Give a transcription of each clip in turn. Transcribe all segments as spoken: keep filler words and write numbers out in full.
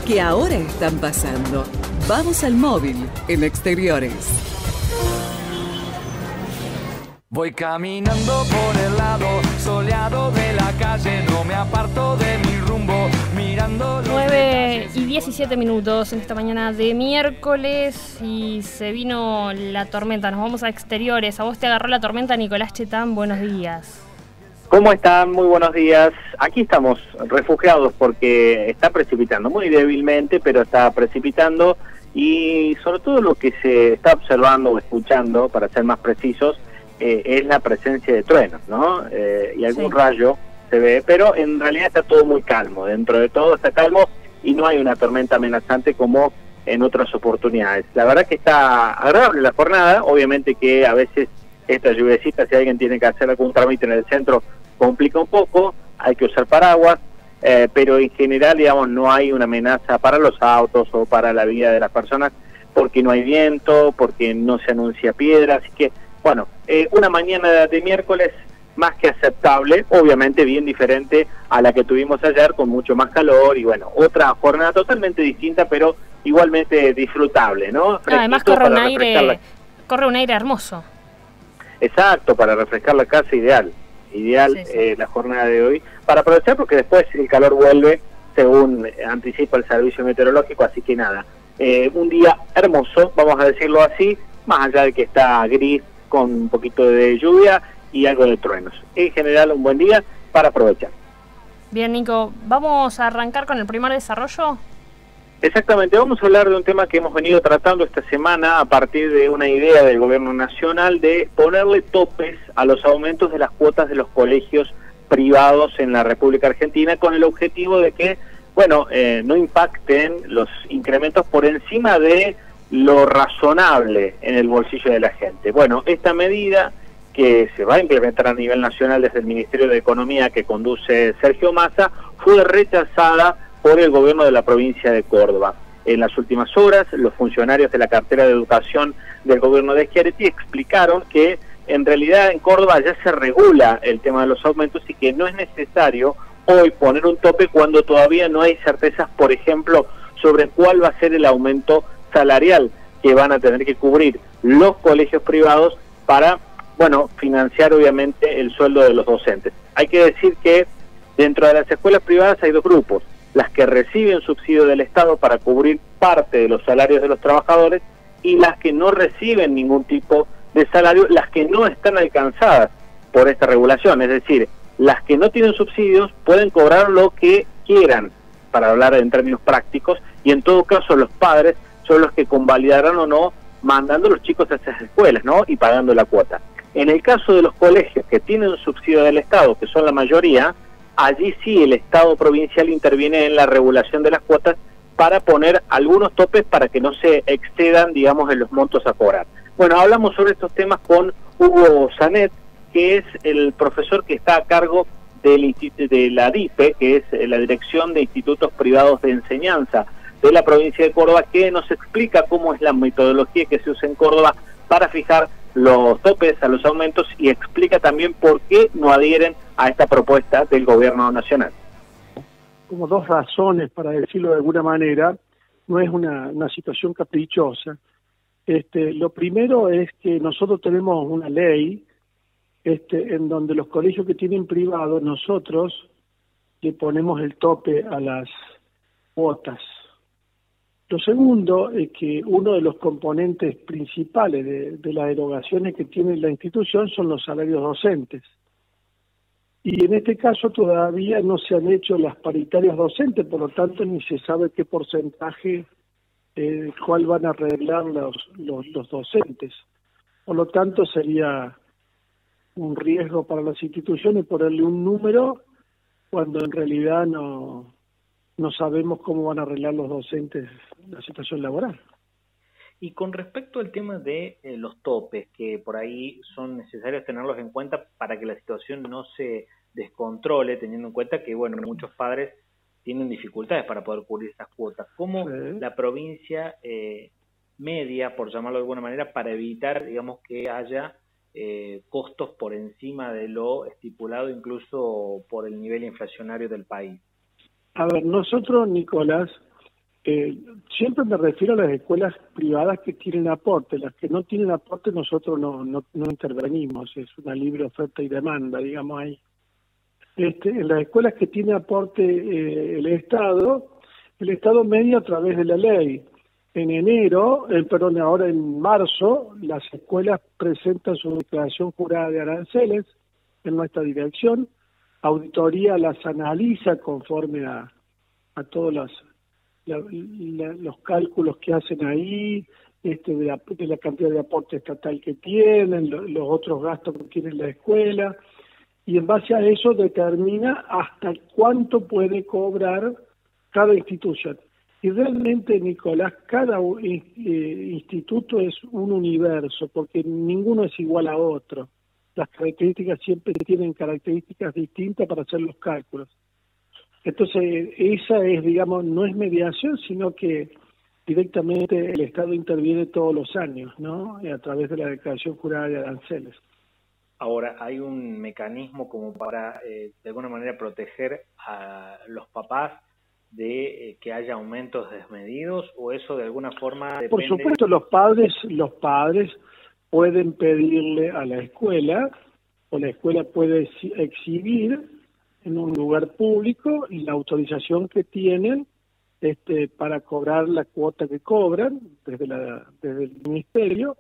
que ahora están pasando. Vamos al móvil en Exteriores. Voy caminando por el lado soleado de la calle, no me aparto de mi rumbo, mirando... nueve y diecisiete minutos en esta mañana de miércoles y se vino la tormenta. Nos vamos a Exteriores. A vos te agarró la tormenta, Nicolás Chetán. Buenos días. ¿Cómo están? Muy buenos días. Aquí estamos refugiados porque está precipitando muy débilmente, pero está precipitando, y sobre todo lo que se está observando o escuchando, para ser más precisos, Eh, es la presencia de truenos, ¿no? Eh, y algún sí. rayo se ve, pero en realidad está todo muy calmo, dentro de todo está calmo y no hay una tormenta amenazante como en otras oportunidades. La verdad que está agradable la jornada, obviamente que a veces esta lluviecita, si alguien tiene que hacer algún trámite en el centro, complica un poco, hay que usar paraguas, eh, pero en general, digamos, no hay una amenaza para los autos o para la vida de las personas, porque no hay viento, porque no se anuncia piedra, así que bueno, eh, una mañana de miércoles más que aceptable, obviamente bien diferente a la que tuvimos ayer, con mucho más calor, y bueno, otra jornada totalmente distinta, pero igualmente disfrutable, ¿no? Fresquito, además corre un aire, la... corre un aire hermoso. Exacto, para refrescar la casa, ideal, ideal sí, sí. Eh, la jornada de hoy, para aprovechar porque después el calor vuelve, según anticipa el servicio meteorológico, así que nada, eh, un día hermoso, vamos a decirlo así, más allá de que está gris, con un poquito de lluvia y algo de truenos. En general, un buen día para aprovechar. Bien, Nico, ¿vamos a arrancar con el primer desarrollo? Exactamente, vamos a hablar de un tema que hemos venido tratando esta semana a partir de una idea del gobierno nacional de ponerle topes a los aumentos de las cuotas de los colegios privados en la República Argentina, con el objetivo de que, bueno, eh, no impacten los incrementos por encima de lo razonable en el bolsillo de la gente. Bueno, esta medida que se va a implementar a nivel nacional desde el Ministerio de Economía que conduce Sergio Massa fue rechazada por el gobierno de la provincia de Córdoba. En las últimas horas, los funcionarios de la cartera de educación del gobierno de Schiaretti explicaron que en realidad en Córdoba ya se regula el tema de los aumentos y que no es necesario hoy poner un tope cuando todavía no hay certezas, por ejemplo, sobre cuál va a ser el aumento salarial que van a tener que cubrir los colegios privados para, bueno, financiar obviamente el sueldo de los docentes. Hay que decir que dentro de las escuelas privadas hay dos grupos: las que reciben subsidio del Estado para cubrir parte de los salarios de los trabajadores y las que no reciben ningún tipo de salario, las que no están alcanzadas por esta regulación, es decir, las que no tienen subsidios pueden cobrar lo que quieran, para hablar en términos prácticos, y en todo caso los padres son los que convalidarán o no mandando a los chicos a esas escuelas, ¿no? Y pagando la cuota. En el caso de los colegios que tienen un subsidio del Estado, que son la mayoría, allí sí el Estado provincial interviene en la regulación de las cuotas para poner algunos topes para que no se excedan, digamos, en los montos a cobrar. Bueno, hablamos sobre estos temas con Hugo Sanet, que es el profesor que está a cargo del, de la D I P E, que es la Dirección de Institutos Privados de Enseñanza de la provincia de Córdoba, que nos explica cómo es la metodología que se usa en Córdoba para fijar los topes a los aumentos, y explica también por qué no adhieren a esta propuesta del gobierno nacional. Como dos razones, para decirlo de alguna manera, no es una, una situación caprichosa. Este, lo primero es que nosotros tenemos una ley este, en donde los colegios que tienen privados, nosotros le ponemos el tope a las cuotas. Lo segundo es que uno de los componentes principales de, de las erogaciones que tiene la institución son los salarios docentes. Y en este caso todavía no se han hecho las paritarias docentes, por lo tanto ni se sabe qué porcentaje, eh, cuál van a arreglar los, los, los docentes. Por lo tanto sería un riesgo para las instituciones ponerle un número cuando en realidad no... no sabemos cómo van a arreglar los docentes la situación laboral. Y con respecto al tema de eh, los topes, que por ahí son necesarios tenerlos en cuenta para que la situación no se descontrole, teniendo en cuenta que, bueno, muchos padres tienen dificultades para poder cubrir esas cuotas. ¿Cómo sí. la provincia eh, media, por llamarlo de alguna manera, para evitar, digamos, que haya eh, costos por encima de lo estipulado, incluso por el nivel inflacionario del país? A ver, nosotros, Nicolás, Eh, siempre me refiero a las escuelas privadas que tienen aporte. Las que no tienen aporte nosotros no, no, no intervenimos, es una libre oferta y demanda, digamos ahí. Este, en las escuelas que tiene aporte eh, el Estado, el Estado media a través de la ley. En enero, eh, perdón, ahora en marzo, las escuelas presentan su declaración jurada de aranceles en nuestra dirección, auditoría las analiza conforme a, a todos los, la, la, los cálculos que hacen ahí, este, de, la, de la cantidad de aporte estatal que tienen, lo, los otros gastos que tiene la escuela, y en base a eso determina hasta cuánto puede cobrar cada institución. Y realmente, Nicolás, cada eh, instituto es un universo, porque ninguno es igual a otro. Las características siempre tienen características distintas para hacer los cálculos. Entonces, esa es, digamos, no es mediación, sino que directamente el Estado interviene todos los años, ¿no? A través de la declaración jurada de aranceles. Ahora, ¿hay un mecanismo como para, eh, de alguna manera, proteger a los papás de eh, que haya aumentos desmedidos, o eso de alguna forma depende? Por supuesto, los padres, los padres pueden pedirle a la escuela, o la escuela puede exhibir en un lugar público la autorización que tienen este, para cobrar la cuota que cobran desde, la, desde el ministerio.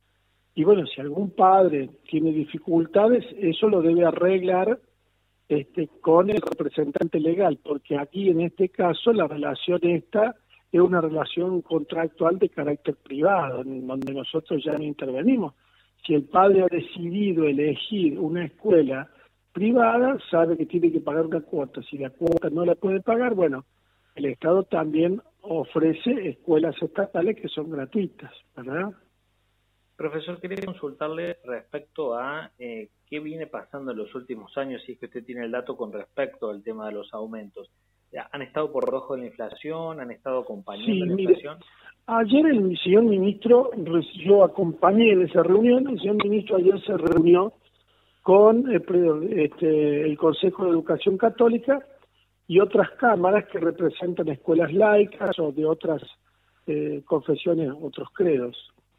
Y bueno, si algún padre tiene dificultades, eso lo debe arreglar Este, con el representante legal, porque aquí en este caso la relación esta es una relación contractual de carácter privado, en donde nosotros ya no intervenimos. Si el padre ha decidido elegir una escuela privada, sabe que tiene que pagar una cuota. Si la cuota no la puede pagar, bueno, el Estado también ofrece escuelas estatales que son gratuitas, ¿verdad? Profesor, quería consultarle respecto a eh, qué viene pasando en los últimos años, si es que usted tiene el dato con respecto al tema de los aumentos. ¿Han estado por debajo de la inflación? ¿Han estado acompañando sí, la mire, inflación? Ayer el señor ministro, yo acompañé en esa reunión, el señor ministro ayer se reunió con el, este, el Consejo de Educación Católica y otras cámaras que representan escuelas laicas o de otras eh, confesiones, otros credos.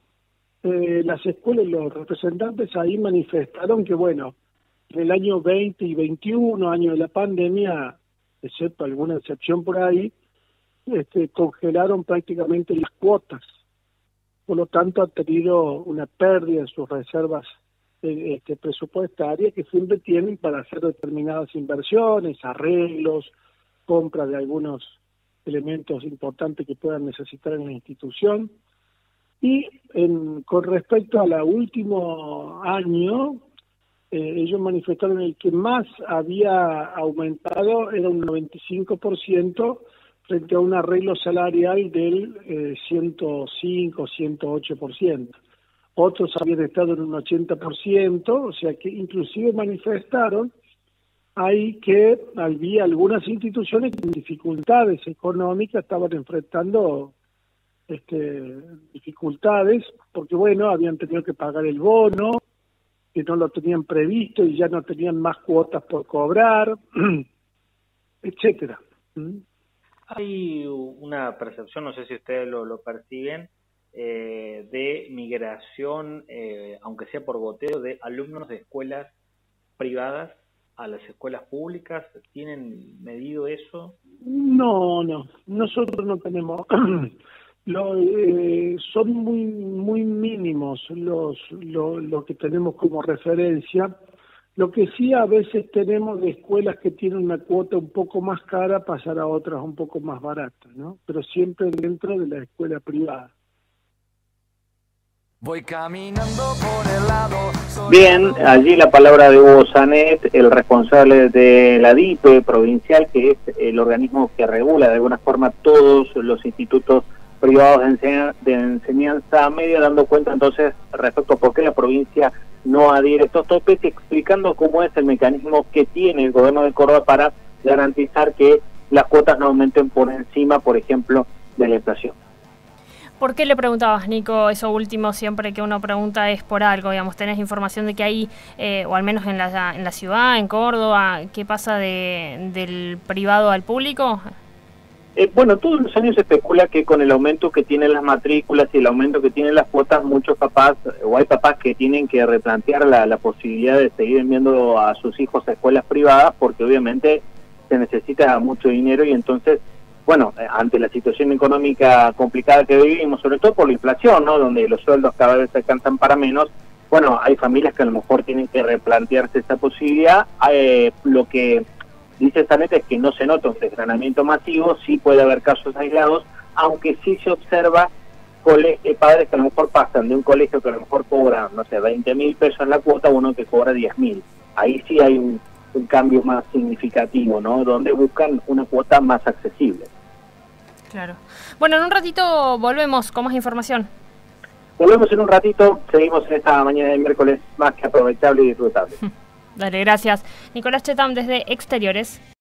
Eh, las escuelas, los representantes ahí manifestaron que, bueno, en el año veinte y veintiuno, año de la pandemia, excepto alguna excepción por ahí, este, congelaron prácticamente las cuotas. Por lo tanto, han tenido una pérdida en sus reservas eh, este, presupuestarias que siempre tienen para hacer determinadas inversiones, arreglos, compra de algunos elementos importantes que puedan necesitar en la institución. Y en, con respecto a la último año, eh, ellos manifestaron el que más había aumentado era un noventa y cinco por ciento frente a un arreglo salarial del eh, ciento cinco, ciento ocho por ciento. Otros habían estado en un ochenta por ciento, o sea que inclusive manifestaron ahí que había algunas instituciones que con dificultades económicas estaban enfrentando Este, dificultades, porque bueno, habían tenido que pagar el bono, que no lo tenían previsto y ya no tenían más cuotas por cobrar, etcétera. Hay una percepción, no sé si ustedes lo, lo perciben, eh, de migración, eh, aunque sea por goteo, de alumnos de escuelas privadas a las escuelas públicas. ¿Tienen medido eso? No, no, nosotros no tenemos... Lo, eh, son muy muy mínimos los lo, lo que tenemos como referencia. Lo que sí a veces tenemos de escuelas que tienen una cuota un poco más cara pasar a otras un poco más baratas, ¿no? Pero siempre dentro de la escuela privada. Voy caminando por el lado. Bien, allí la palabra de Hugo Sanet, el responsable de la D I P E provincial, que es el organismo que regula de alguna forma todos los institutos privados de, enseña, de enseñanza media, dando cuenta entonces respecto a por qué la provincia no adhiere a estos topes, explicando cómo es el mecanismo que tiene el gobierno de Córdoba para garantizar que las cuotas no aumenten por encima, por ejemplo, de la inflación. ¿Por qué le preguntabas, Nico, eso último? Siempre que uno pregunta es por algo, digamos, ¿tenés información de que hay, eh, o al menos en la, en la ciudad, en Córdoba, qué pasa de, del privado al público? Eh, bueno, todos los años se especula que con el aumento que tienen las matrículas y el aumento que tienen las cuotas, muchos papás, o hay papás que tienen que replantear la, la posibilidad de seguir enviando a sus hijos a escuelas privadas, porque obviamente se necesita mucho dinero y entonces, bueno, ante la situación económica complicada que vivimos, sobre todo por la inflación, ¿no?, donde los sueldos cada vez se alcanzan para menos, bueno, hay familias que a lo mejor tienen que replantearse esa posibilidad. Eh, lo que dice Sanet es que no se nota un desgranamiento masivo, sí puede haber casos aislados, aunque sí se observa colegios, padres que a lo mejor pasan de un colegio que a lo mejor cobra, no sé, veinte mil pesos en la cuota a uno que cobra diez mil. Ahí sí hay un, un cambio más significativo, ¿no?, donde buscan una cuota más accesible. Claro. Bueno, en un ratito volvemos con más información. Volvemos en un ratito, seguimos en esta mañana de miércoles más que aprovechable y disfrutable. Dale, gracias. Nicolás Chetam desde Exteriores.